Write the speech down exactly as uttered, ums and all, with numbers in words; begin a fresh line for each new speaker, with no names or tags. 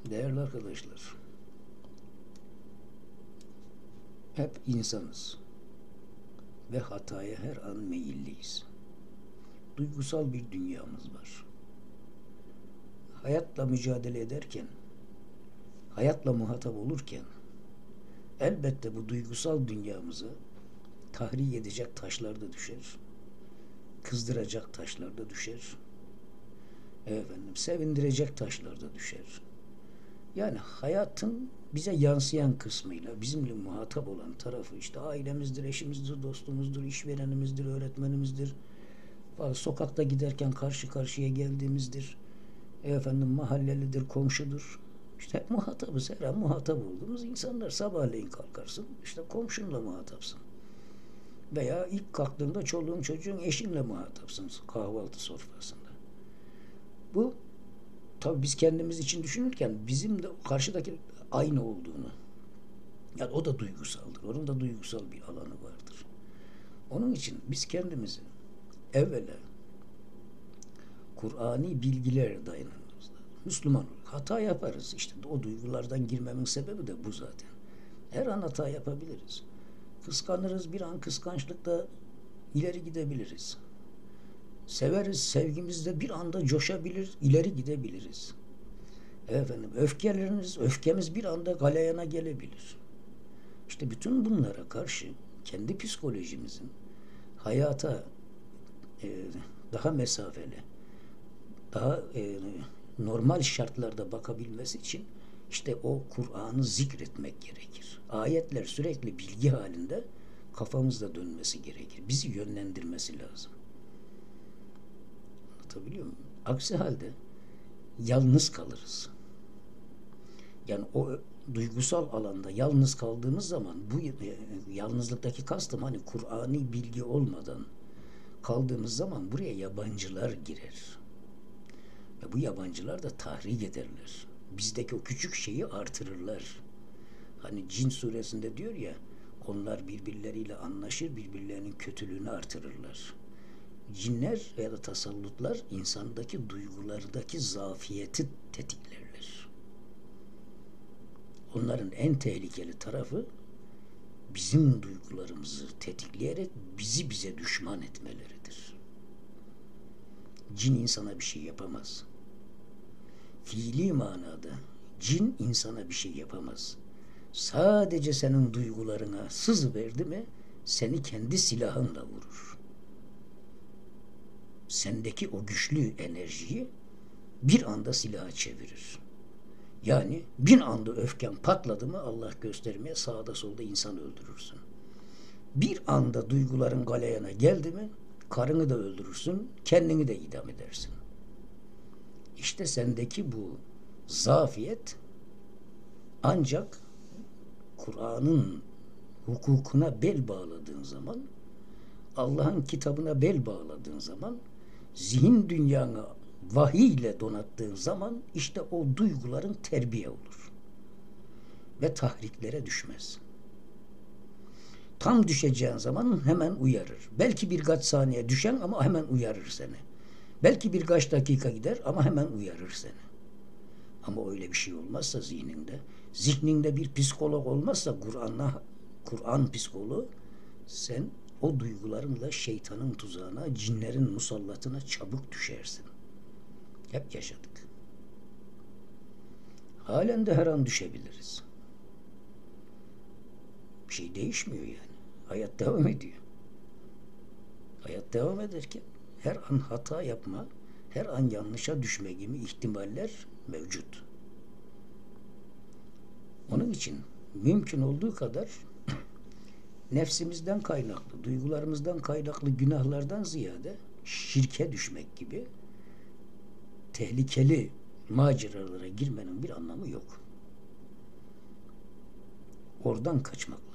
Değerli arkadaşlar, hep insanız ve hataya her an meyilliyiz. Duygusal bir dünyamız var. Hayatla mücadele ederken, hayatla muhatap olurken elbette bu duygusal dünyamızı tahrik edecek taşlar da düşer, kızdıracak taşlar da düşer, efendim sevindirecek taşlar da düşer. Yani hayatın bize yansıyan kısmıyla bizimle muhatap olan tarafı işte ailemizdir, eşimizdir, dostumuzdur, işverenimizdir, öğretmenimizdir. Sokakta giderken karşı karşıya geldiğimizdir. Efendim mahallelidir, komşudur. İşte hep muhatabız. Her an muhatap olduğumuz insanlar. Sabahleyin kalkarsın, işte komşunla muhatapsın. Veya ilk kalktığında çoluğun çocuğun eşinle muhatapsın kahvaltı sofrasında. Bu tabii biz kendimiz için düşünürken bizim de karşıdaki aynı olduğunu, yani o da duygusaldır. Onun da duygusal bir alanı vardır. Onun için biz kendimizi evvela Kur'ani bilgiler dayanımızda Müslüman olur. Hata yaparız. İşte o duygulardan girmemin sebebi de bu zaten. Her an hata yapabiliriz. Kıskanırız, bir an kıskançlıkta ileri gidebiliriz. Severiz, sevgimizde bir anda coşabilir, ileri gidebiliriz. Efendim, öfkelerimiz, öfkemiz bir anda galeyana gelebilir. İşte bütün bunlara karşı kendi psikolojimizin hayata e, daha mesafeli, daha e, normal şartlarda bakabilmesi için işte o Kur'an'ı zikretmek gerekir. Ayetler sürekli bilgi halinde kafamızda dönmesi gerekir. Bizi yönlendirmesi lazım. Anlatabiliyor muyum? Aksi halde yalnız kalırız. Yani o duygusal alanda yalnız kaldığımız zaman bu yalnızlıktaki kastım hani Kur'ani bilgi olmadan kaldığımız zaman buraya yabancılar girer. Ve bu yabancılar da tahrik ederler. Bizdeki o küçük şeyi artırırlar. Hani Cin suresinde diyor ya, onlar birbirleriyle anlaşır, birbirlerinin kötülüğünü artırırlar. Cinler ya da tasallutlar insandaki duygulardaki zafiyeti tetiklerler. Onların en tehlikeli tarafı bizim duygularımızı tetikleyerek bizi bize düşman etmeleridir. Cin insana bir şey yapamaz. Fiili manada cin insana bir şey yapamaz. Sadece senin duygularına sızı verdi mi seni kendi silahınla vurur. Sendeki o güçlü enerjiyi bir anda silaha çevirir. Yani bir anda öfken patladı mı Allah göstermeye sağda solda insan öldürürsün. Bir anda duyguların galeyana geldi mi karını da öldürürsün, kendini de idam edersin. İşte sendeki bu zafiyet ancak Kur'an'ın hukukuna bel bağladığın zaman, Allah'ın kitabına bel bağladığın zaman, zihin dünyanı vahiy ile donattığın zaman işte o duyguların terbiye olur. Ve tahriklere düşmez. Tam düşeceğin zaman hemen uyarır. Belki birkaç saniye düşen ama hemen uyarır seni. Belki birkaç dakika gider ama hemen uyarır seni. Ama öyle bir şey olmazsa zihninde, zihninde bir psikolog olmazsa Kur'an'la, Kur'an psikoloğu, sen o duygularınla şeytanın tuzağına, cinlerin musallatına çabuk düşersin. Hep yaşadık. Halen de her an düşebiliriz. Bir şey değişmiyor yani. Hayat devam ediyor. Hayat devam ederken her an hata yapma, her an yanlışa düşme gibi ihtimaller mevcut. Onun için mümkün olduğu kadar nefsimizden kaynaklı, duygularımızdan kaynaklı günahlardan ziyade şirke düşmek gibi tehlikeli maceralara girmenin bir anlamı yok. Oradan kaçmak